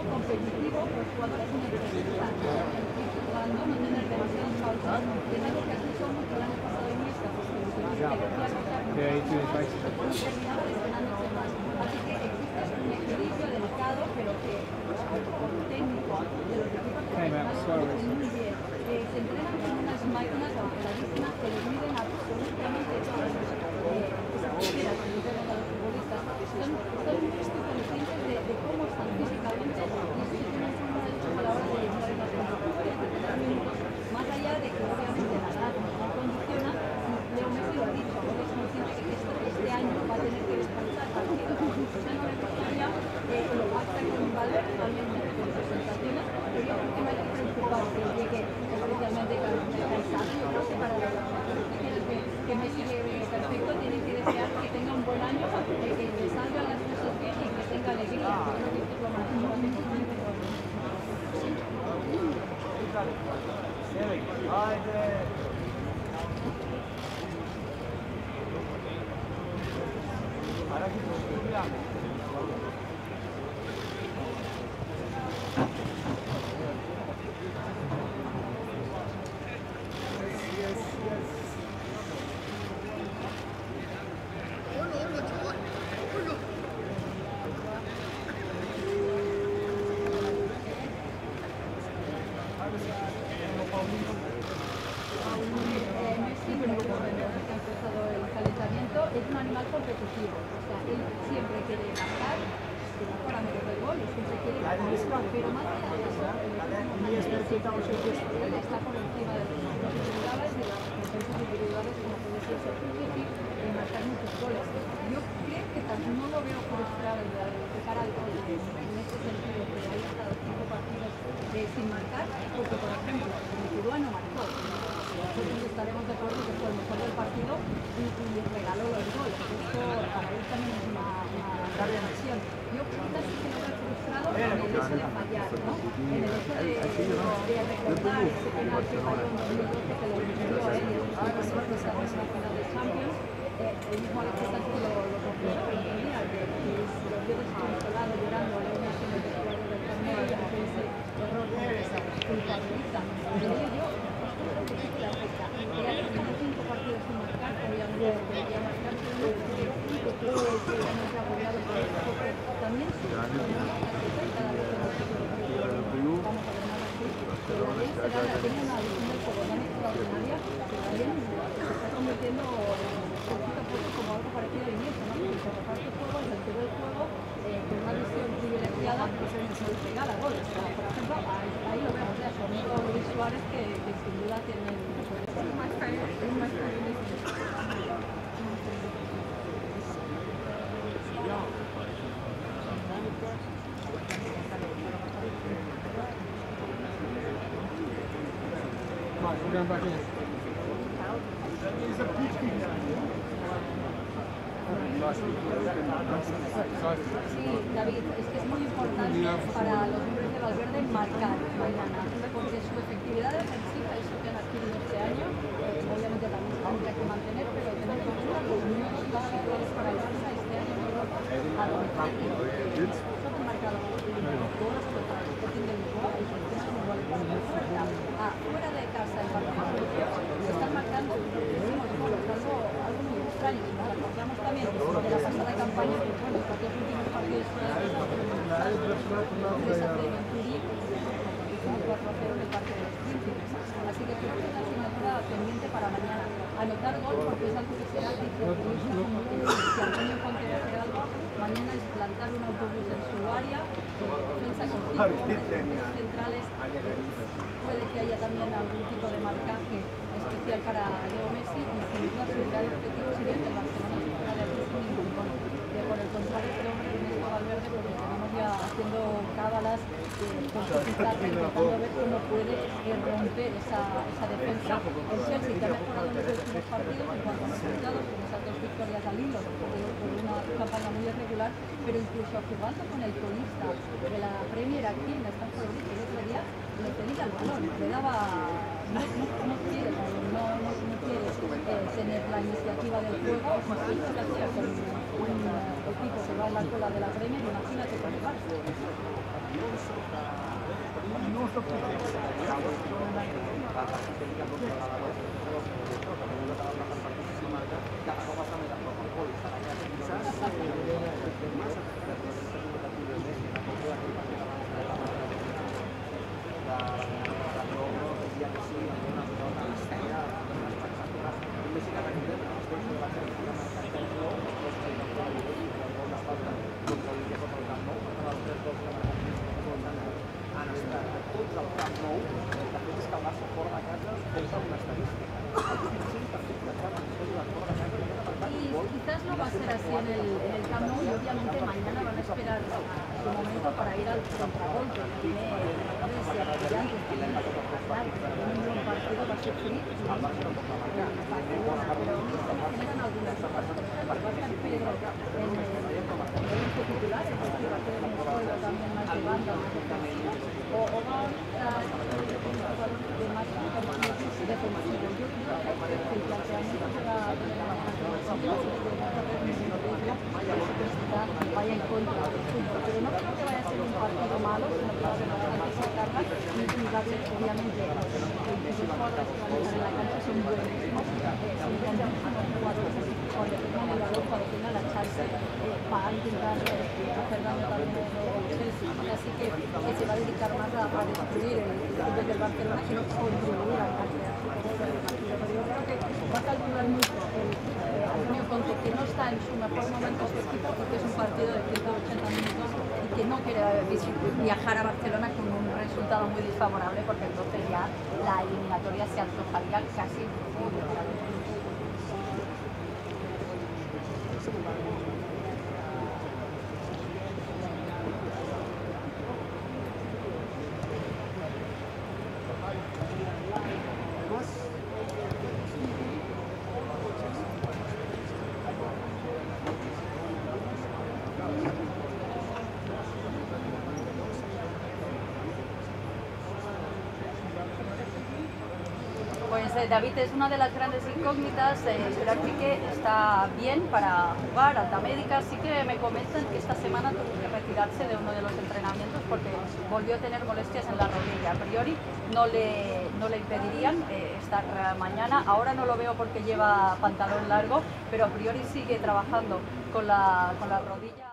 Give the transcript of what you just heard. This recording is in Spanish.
competitivo, los jugadores necesitan jugando, no tener demasiados pausas. Tenemos que aquí son mucho el año pasado en esta, pues que terminadores ganándose más. Así que existe un equilibrio delicado, pero que como técnico de los equipos profesionales muy bien. Se entrenan con unas máquinas avanzadísimas que les miden absolutamente todas esas cosas que entrenan a los futbolistas. Son muy conscientes de cómo están físicamente y eso sí tienen una de a la hora de llegar en las condiciones, más allá de que obviamente la edad no condiciona. Leo Messi lo ha dicho, es consciente que este año va a tener que descansar partidos. Ya no le gustaría lo pasa con Valverde también con sus sensaciones, pero yo creo que no hay que preocuparse de llegue especialmente cansado. Yo creo que para los jugadores que Messi llegue perfecto tienen que desear que tenga un buen año, que le salgan las cosas bien y que tenga alegría. Yo creo que esto es lo más importante. Es un animal competitivo, o sea, él siempre quiere marcar, para meter el gol, y siempre quiere ganar, pero más allá de eso, él está por encima de los individuales, de las defensas individuales, como puede ser Sergio y marcar muchos goles. Yo creo que también no lo veo frustrado de cara al gol, en ese sentido, que haya estado 5 partidos sin marcar, porque por ejemplo, el Uruguay no marcó. Nosotros estaremos de acuerdo que fue el mejor del partido y regaló los goles. Esto para él también es una gran decisión. Yo quizás sí que lo veo frustrado en el hecho de fallar, ¿no? En el hecho de recordar ese penal que falló en 2012 que lo vivió él y los otros que estaban en la final de Champions. El mismo Alexis Sánchez lo confesó el otro día, que lo vio desconsolado llorando a Leo Messi en el vestuario del torneo y que ese error culpabiliza. Pero yo creo que sí que le afecta. Que haya tenido 5 partidos sin marcar, obviamente debería marcar, pero yo creo que no se ha apoyado por eso, porque también su cada vez que vamos a ver nada así, pero él tiene una visión del juego tan extraordinaria que también se está convirtiendo poquito a poco como algo parecido a Iniesta, ¿no? Que se reparte el juego, el sentido del juego, con una visión privilegiada, pues se regala goles. Por ejemplo, ahí lo vemos, su amigo Luis Suárez, que sin duda tiene Sí, David, es que es muy importante para los hombres de Valverde marcar mañana, porque su efectividad defensiva, eso que han adquirido este año, obviamente también se tendrá que mantener, pero tener en cuenta los nuevos valores para el Barça este año en Europa a domicilio. Solo han marcado goles contra el Sporting de Lisboa y por encima de goles fuera de casa en partidos se están marcando muchísimos goles, algo muy extraño. Si nos acordamos también de la pasada campaña, pues bueno, los últimos partidos hicimos 4-0 en el Parque de los Príncipes. Así que creo que es una asignatura pendiente para mañana. Anotar gol, porque es algo que se hace, si Antonio Conte va a hacer algo, mañana es plantar un autobús en su área, defensa con 5 hombres centrales. Puede que haya también algún tipo de marcaje especial para Leo Messi y sin duda su gran objetivo sería que el Barcelona se fuera de aquí sin ningún gol. Por el contrario, creo que Ernesto Valverde, porque tenemos ya haciendo cábalas con su fichaje, intentando ver cómo puede romper esa defensa. El Chelsea, que ha mejorado en los últimos partidos en cuanto a resultados, con esas 2 victorias al hilo, por una campaña muy irregular, pero incluso jugando con el colista de la Premier aquí en la Stamford Bridge el otro día, le pedía el balón, le daba, no quiere tener la iniciativa del juego, sí lo hacía con un equipo que va la cola de la Premier, imagínate cómo va. Y quizás no va a ser así en el Camp Nou, y obviamente mañana van a esperar su momento para ir al contragolpe. Tiene jugadores brillantes, tiene un buen partido, va a sufrir Barcelona, pero generan algunas cosas. Va a estar Pedro en el titular, es decir, va a tener un juego también más de banda, más ofensivo, o va a estar de más defensivo. Yo creo que el planteamiento de la vaya en contra del fútbol, pero no creo que vaya a ser un partido malo, sino que va a ser bastante sacarla y darle, obviamente, los jugadores que van a estar en la cancha son buenísimos, son grandísimos jugadores, cuando tengan el balón, cuando tengan la chance, va a intentar hacer daño también el Chelsea, así que se va a dedicar más a destruir el fútbol del Barcelona que no contribuir a crear su partido, pero yo creo que va a calcular mucho Antonio Conte, que no está en su mejor momento su equipo, porque es un partido de 180 minutos y que no quiere viajar a Barcelona con un resultado muy desfavorable, porque entonces ya la eliminatoria se antojaría casi imposible para los equipos. Pues David, es una de las grandes incógnitas. Gerard Piqué está bien para jugar, alta médica. Sí que me comentan que esta semana tuvo que retirarse de uno de los entrenamientos porque volvió a tener molestias en la rodilla. A priori no le impedirían estar mañana. Ahora no lo veo porque lleva pantalón largo, pero a priori sigue trabajando con la rodilla.